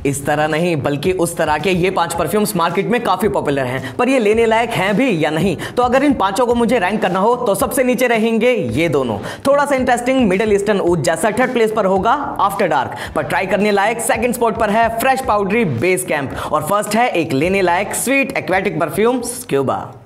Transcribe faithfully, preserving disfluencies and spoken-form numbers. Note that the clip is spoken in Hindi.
इस तरह नहीं बल्कि उस तरह के ये पांच परफ्यूम्स मार्केट में काफी पॉपुलर हैं, पर ये लेने लायक हैं भी या नहीं। तो अगर इन पांचों को मुझे रैंक करना हो तो सबसे नीचे रहेंगे ये दोनों। थोड़ा सा इंटरेस्टिंग मिडिल ईस्टर्न ऊद जैसा थर्ड प्लेस पर होगा आफ्टर डार्क, पर ट्राई करने लायक सेकंड स्पॉट पर है फ्रेश पाउडरी बेस कैंप, और फर्स्ट है एक लेने लायक स्वीट एक्वेटिक परफ्यूम स्क्यूबा।